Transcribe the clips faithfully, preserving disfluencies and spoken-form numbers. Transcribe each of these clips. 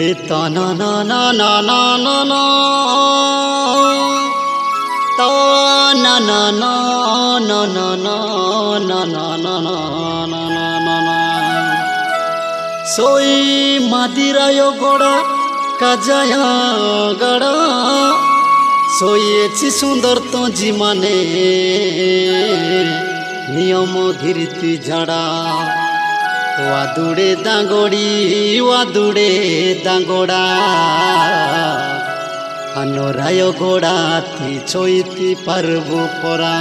हे तना ना ना ना ना ना ना तना ना ना ना ना ना ना ना ना ना ना ना सोई मादिरायो गोड़ा काजाया गड़ा सोई सुंदर तो जीमाने नियम घिरती झाड़ा वादुड़े दांगोड़ी वादुड़े दांगोड़ा अनोरायो गोड़ा ती चोईती परबु परा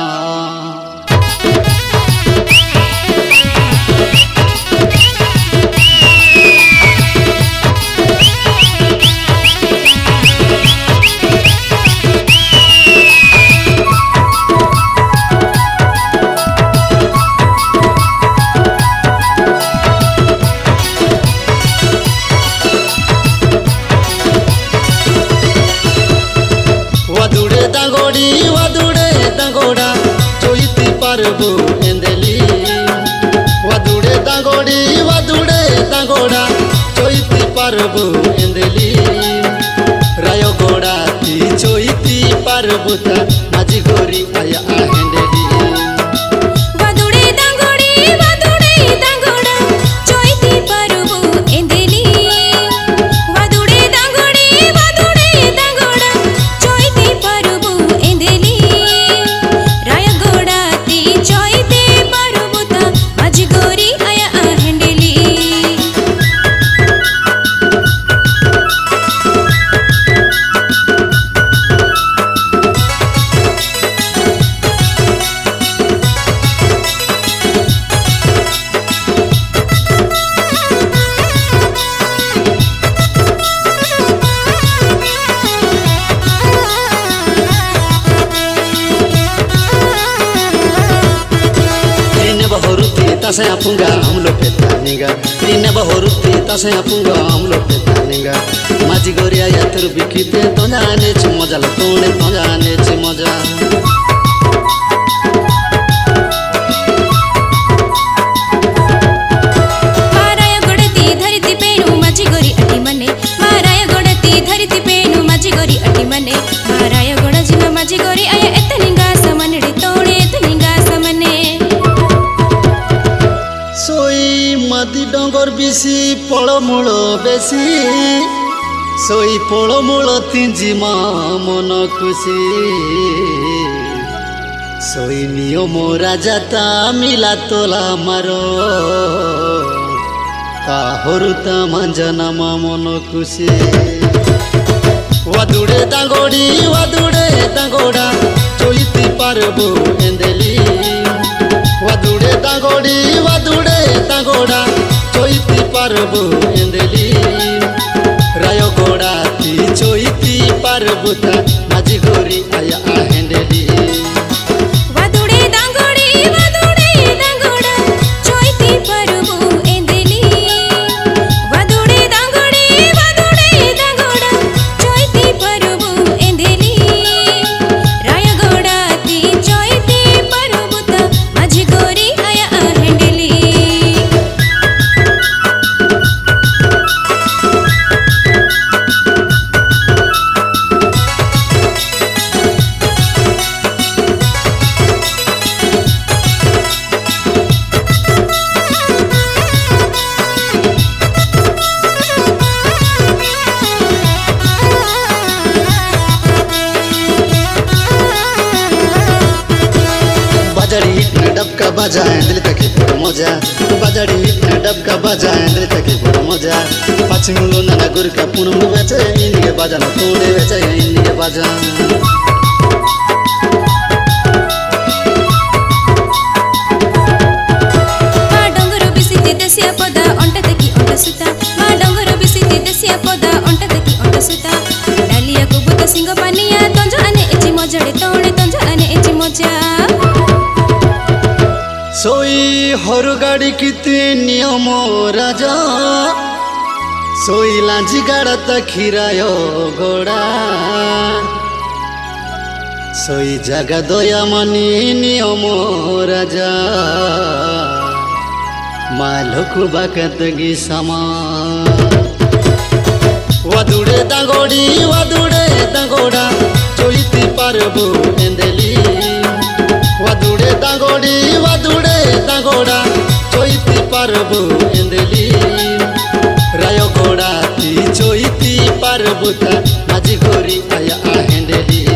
वादुड़े दांगोड़ा चोईती परबु एंदेली वादुड़े दांगोड़ी वादुड़े दांगोड़ा चोईती परबु एंदेली रायो गोड़ा ती चोईती परबु ता माझी गोरी आया आहेंदेली वादुड़े दांगोड़ी वादुड़े दांगोड़ा चोईती परबु एंदेली वादुड़े दांगोड़ी वादुड़े दांगोड़ा चोईती परबु एंदेली राय गोड़ा ती चोईती परबु ता माझी गोरी आया आहेंदेली तसे अपुंगा हम लोग पे तानेगा दिन बहुरुती तसे अपुंगा हम लोग पे तानेगा माझी गोरिया या तेरे बिकिते तो जाने ची मजा लतोने तो जाने ची मजा माराया गोड़ती धरती पेनु माझी गोरी अटी मने माराया गोड़ती धरती पेनु माझी गोरी अटी मने माराया गोड़ा जिमा माझी गोरी आया एतनिंगा समनड़ी तोड़े एतनिंगा समने सोई मादी डोंगर बिसी पळमूल बेसी सोई पळमूल तिंजिमा मन खुशी सोई नियम राजाता मिला तोला मारो ताहरुता मंजना मन खुशी वादुड़े दांगोड़ी वादुड़े दांगोड़ा चोईती परबु एंदेली वादुड़े दांगोड़ी वादुड़े दांगोड़ा चोईती परबु एंदेली रायो गोड़ा ती चोईती परबु ता माझी गोरी आया आहेंदेली वादुड़े दांगोड़ी वादुड़े दांगोड़ा चोईती परबु एंदेली वादुड़े दांगोड़ी वादुड़े दांगोड़ा चोईती परबु एंदेली राय गोड़ा ती चोईती परबु ता माझी गोरी आया आहेंदेली बाजाड़ी डबका बजा दिल तक बड़ मजा बाजाड़ी डबका बजा दिल तक बड़ मजा पश्चिमुलो नाना गुरका पुनम बेचे इंदिगे बाजा न तोड़े बेचे इंदिगे बाजा मा डोंगर बिसिती देसिया पदा अंट तकी अंट सुता मा डोंगर बिसिती देसिया पदा अंट तकी अंट सुता डालिया को बुत सिंग पानिया तंज आने एची मजड़े तोड़े तंज आने एची मजा सोई हरु गाड़ी किते नियम राजा सोई लांजी गाड़ा तखीरायो गोड़ा सोई जगा दया मनी नियम राजा मालुक बाकतगी समा दांगोड़ी वादुड़े दांगोड़ा चोईती पारबो एंदेली वादुड़े दांगोड़ी वादुड़े दांगोड़ा चोईती पारबो एंदेली रायो गोड़ा ती चोईती पारबो ता माझी गोरी आया आहेंडेली